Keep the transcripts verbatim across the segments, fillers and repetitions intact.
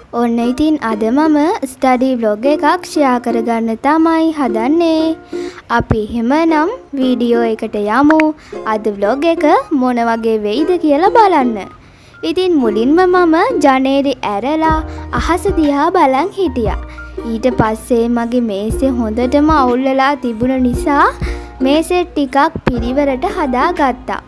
ඔන්න ඉතින් අද මම ස්ටඩි බ්ලොග් එකක් ෂෙයා කරගන්න තමයි හදන්නේ. අපි එහෙමනම් වීඩියෝ එකට යමු. අද බ්ලොග් එක මොන වගේ වෙයිද කියලා බලන්න. ඉතින් මුලින්ම මම ජනේලෙ ඇරලා අහස දිහා බලන් හිටියා. ඊට පස්සේ මගේ මේසේ හොඳටම අවුල් වෙලා තිබුණ නිසා මේසේ ටිකක් පිරිවරට හදාගත්තා.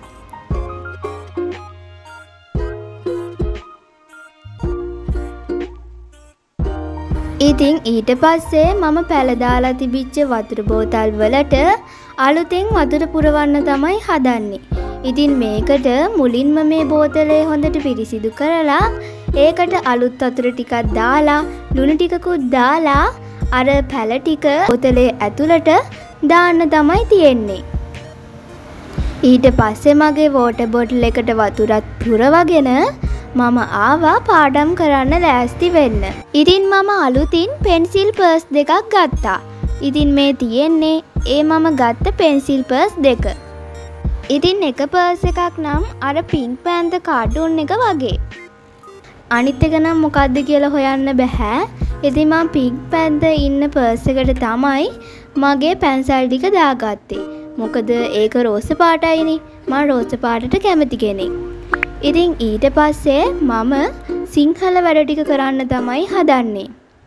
ඉතින් ඊට පස්සේ මම පැල දාලා තිබිච්ච වතුර බෝතල් වලට අලුතෙන් වතුර පුරවන්න තමයි හදන්නේ. ඉතින් මේකට මුලින්ම මේ බෝතලේ හොඳට පිරිසිදු කරලා ඒකට අලුත් වතුර ටිකක් දාලා ලුණු ටිකකුත් දාලා අර පැල ටික බෝතලේ ඇතුළට දාන්න තමයි තියෙන්නේ. ඊට පස්සේ මගේ වෝටර් බෝටල් එකට වතුරත් පුරවගෙන මම ආවා පාඩම් කරන්න ලෑස්ති වෙන්න. ඉතින් මම අලුතින් පෙන්සිල් පර්ස් දෙකක් ගත්තා. ඉතින් මේ තියෙන්නේ ඒ මම ගත්ත පෙන්සිල් පර්ස් දෙක. ඉතින් එක පර්ස් එකක් නම් අර පින්ක් පැන්ත කාටුන් එක වගේ. අනිත් එක නම් මොකද්ද කියලා හොයන්න බෑ. ඉතින් මම පින්ක් පැන්ත ඉන්න පර්ස් එකට තමයි මගේ පැන්සල් ටික දාගත්තේ. මොකද ඒක රෝස පාටයිනේ. මම රෝස පාටට කැමති කෙනෙක්. ඉතින් ඊට පස්සේ මම සිංහල වැඩ ටික කරන්න තමයි හදන්නේ.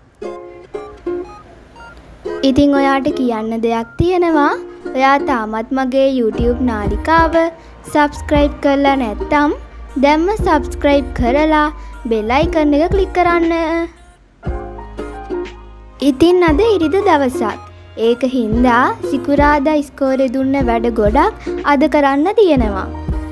ඉතින් ඔයාට කියන්න දෙයක් තියෙනවා. ඔයා තාමත් මගේ YouTube නාලිකාව subscribe කරලා නැත්නම් දැන්ම subscribe කරලා bell icon එක click කරන්න. ඉතින් අද ඉරිද දවසක්. ඒක හින්දා සිකුරාදා ඉස්කෝලේ දුන්න වැඩ ගොඩක් අද කරන්න තියෙනවා.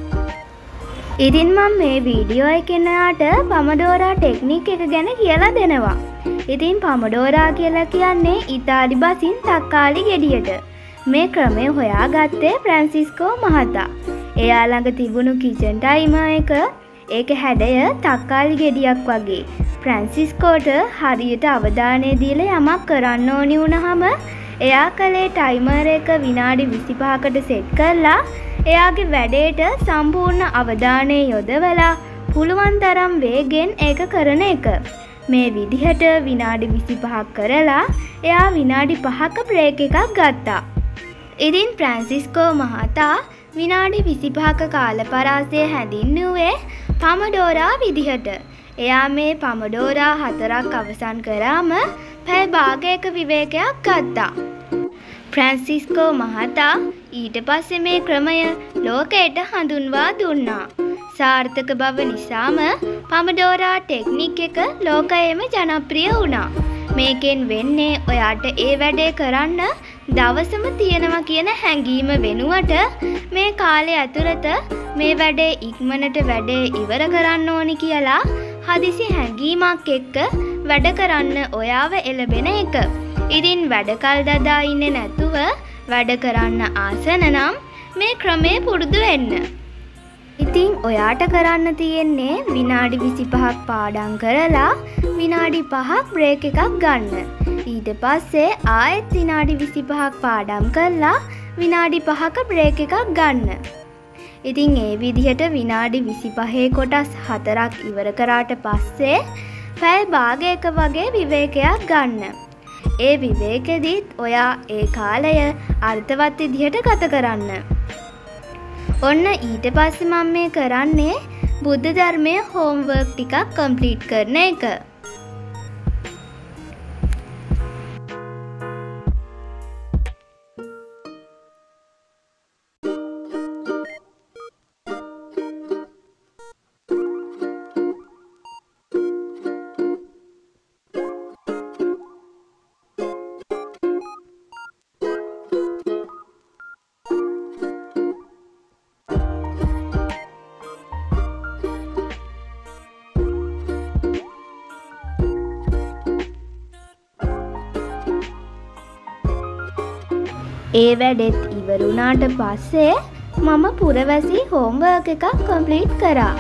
ඉතින් මම මේ වීඩියෝ එකෙන් ඔයාට පමඩෝරා ටෙක්නික් එක ගැන කියලා දෙනවා. ඉතින් පමඩෝරා කියලා කියන්නේ ඉතාලි බසින් තක්කාලි ගෙඩියට. මේ ක්‍රමය හොයාගත්තේ ෆ්‍රැන්සිස්කෝ මහතා. එයා ළඟ තිබුණු කිචන් ටයිමර් එක ඒක හැඩය තක්කාලි ගෙඩියක් වගේ. ෆ්‍රැන්සිස්කෝට හරියට අවධානය දීලා යමක් කරන්න ඕනි වුණාම එයා කලේ ටයිමර් එක විනාඩි විසිපහකට සෙට් කරලා එයාගේ වැඩේට සම්පූර්ණ අවධානය යොදවලා පුළුවන් තරම් වේගෙන් ඒක කරන එක. මේ විදිහට විනාඩි විසිපහක් කරලා එයා විනාඩි පහක බ්‍රේක් එකක් ගත්තා. ඉතින් ෆ්‍රැන්සිස්කෝ මහතා විනාඩි විසිපහක කාලපරාසය හැඳින්වුවේ පමඩෝරා විදිහට. එයා මේ පමඩෝරා හතරක් අවසන් කරාම පැය භාගයක විවේකයක් ගත්තා. ෆ්‍රැන්සිස්කෝ මහතා ඊට පස්සේ මේ ක්‍රමය ලෝකයට හඳුන්වා දුන්නා. සාර්ථක බව නිසාම පමඩෝරා ටෙක්නික් එක ලෝකයේම ජනප්‍රිය වුණා. මේකෙන් වෙන්නේ ඔයාට ඒ වැඩේ කරන්න දවසම තියෙනවා කියන හැඟීම වෙනුවට මේ කාලය ඇතුළත මේ වැඩේ ඉක්මනට වැඩේ ඉවර කරන්න ඕනි කියලා හදිසි හැඟීමක් එක්ක වැඩ කරන්න ඔයාව එළබෙන එක. ඉතින් වැඩ කල් දදා ඉන්නේ නැතුව වැඩ කරන්න ආසන නම් මේ ක්‍රමේ පුරුදු වෙන්න. ඉතින් ඔයාට කරන්න තියෙන්නේ විනාඩි විසිපහක් පාඩම් කරලා විනාඩි පහක් බ්‍රේක් එකක් ගන්න. ඊට පස්සේ ආයෙත් විනාඩි විසිපහක් පාඩම් කරලා විනාඩි පහක බ්‍රේක් එකක් ගන්න. ඉතින් ඒ විදිහට විනාඩි විසිපහේ කොටස් හතරක් ඉවර කරාට පස්සේ පැය භාගයක වගේ විවේකයක් ගන්න. ඒ විවේකෙදිත් ඔයා ඒ කාලය අර්ථවත් විදිහට ගත කරන්න. ඔන්න ඊට පස්සේ මම මේ කරන්නේ බුද්ධ ධර්මයේ හෝම්වර්ක් ටිකක් කම්ප්ලීට් කරන එක. ඒ වැඩෙත් ඉවරුණාට පස්සේ මම පුරවැසි හෝම්වර්ක් එකක් කම්ප්ලීට් කරා.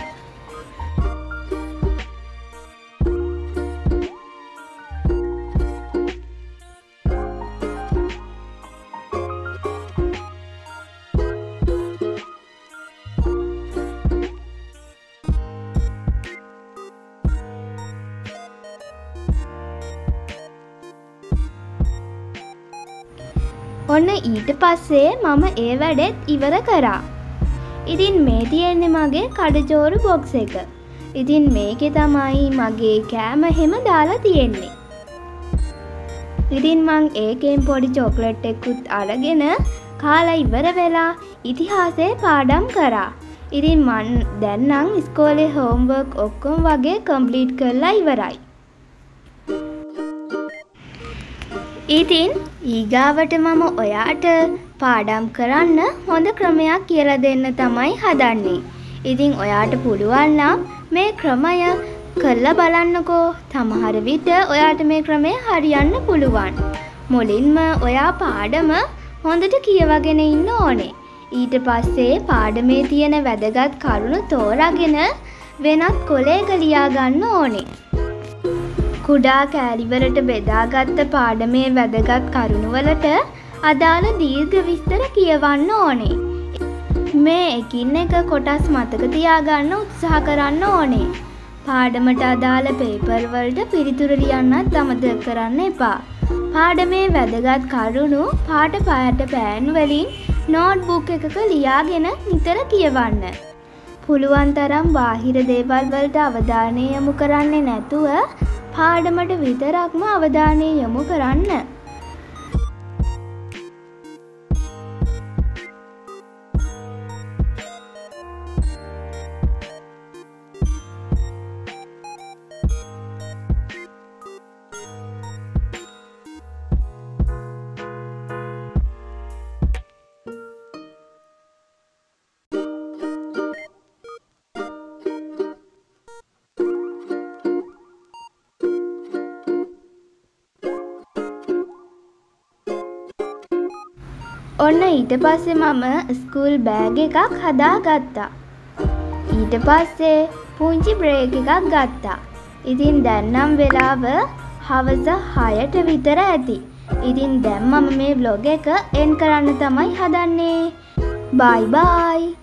ඔන්න ඊට පස්සේ මම ඒ වැඩෙත් ඉවර කරා. ඉතින් මේ තියෙන්නේ මගේ කඩජෝරු බොක්ස් එක. ඉතින් මේකේ තමයි මගේ කෑම හැම දාලා තියෙන්නේ. ඉතින් මං ඒකෙන් පොඩි චොක්ලට් එකකුත් අරගෙන කාලා ඉවර වෙලා ඉතිහාසයේ පාඩම් කරා. ඉතින් මං දැන් නම් ඉස්කෝලේ හෝම්වර්ක් ඔක්කොම වගේ කම්ප්ලීට් කරලා ඉවරයි. ඉතින් ඊගාවට මම ඔයාට පාඩම් කරන්න හොඳ ක්‍රමයක් කියලා දෙන්න තමයි හදන්නේ. ඉතින් ඔයාට පුළුවන් නම් මේ ක්‍රමය කරලා බලන්නකෝ. සමහර විට ඔයාට මේ ක්‍රමය හරියන්න පුළුවන්. මුලින්ම ඔයා පාඩම හොඳට කියවගෙන ඉන්න ඕනේ. ඊට පස්සේ පාඩමේ තියෙන වැදගත් කරුණු තෝරාගෙන වෙනත් කොලයක ලියා ගන්න ඕනේ. කුඩා කෑලිවලට බෙදාගත්ත පාඩමේ වැදගත් කරුණු වලට අදාළ දීර්ඝ විස්තර කියවන්න ඕනේ. මේ එකින් එක කොටස් මතක තියාගන්න උත්සාහ කරන්න ඕනේ. පාඩමට අදාළ පේපර් වලට පිළිතුරු ලියන්නත් අමතක කරන්න එපා. පාඩමේ වැදගත් කරුණු පාට පාට පෑන් වලින් නෝට්බුක් එකක ලියාගෙන නිතර කියවන්න. පුළුවන් තරම් බාහිර දේවල් වලට අවධානය යොමු කරන්නේ නැතුව පාඩමට විතරක්ම අවධානය යොමු කරන්න. ඔන්න ඊට පස්සේ මම ස්කූල් බෑග් එකක් හදාගත්තා. ඊට පස්සේ පුංචි බ්‍රේක් එකක් ගත්තා. ඉතින් දැන් නම් වෙලාව හවස හයට විතර ඇති. ඉතින් දැන් මම මේ vlog එක end කරන්න තමයි හදන්නේ. bye bye.